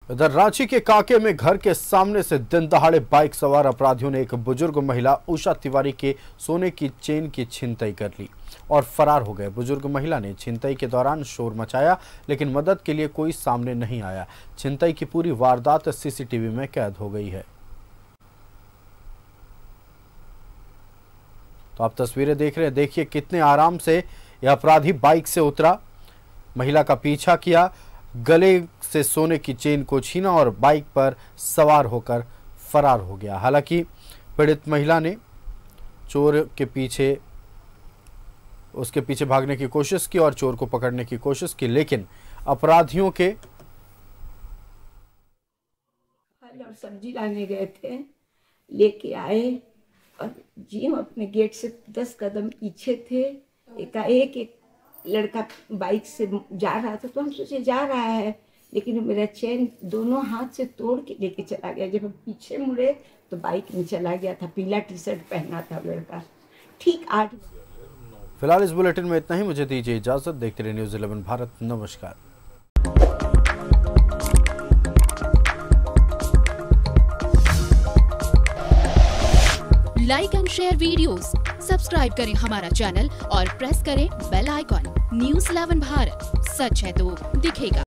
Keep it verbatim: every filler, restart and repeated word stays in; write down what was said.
इधर रांची के कांके में घर के सामने से दिन दहाड़े बाइक सवार अपराधियों ने एक बुजुर्ग महिला उषा तिवारी के सोने की चेन की छिनतई कर ली और फरार हो गए। बुजुर्ग महिला ने छिनतई के दौरान शोर मचाया, लेकिन मदद के लिए कोई सामने नहीं आया। छिनतई की पूरी वारदात सीसीटीवी में कैद हो गई है। तो आप तस्वीरें देख रहे हैं, देखिए कितने आराम से यह अपराधी बाइक से उतरा, महिला का पीछा किया, गले से सोने की चेन को छीना और बाइक पर सवार होकर फरार हो गया। हालांकि पीड़ित महिला ने चोर के पीछे उसके पीछे भागने की कोशिश की और चोर को पकड़ने की कोशिश की, लेकिन अपराधियों के फल और सब्जी लाने गए थे, लेके आए और जी हम अपने गेट से दस कदम पीछे थे। एकाएक एक लड़का बाइक से जा रहा था, तो हम सोचे जा रहा है, लेकिन मेरा चेन दोनों हाथ से तोड़ के लेके चला गया। जब हम पीछे मुड़े तो बाइक में चला गया था। पीला टी शर्ट पहना था लड़का। ठीक आठ फिलहाल इस बुलेटिन में इतना ही। मुझे दीजिए इजाजत। देखते रहिए न्यूज़ इलेवन भारत। नमस्कार। Like and share videos, subscribe करें हमारा चैनल और प्रेस करें bell icon. News eleven Bharat, सच है तो दिखेगा।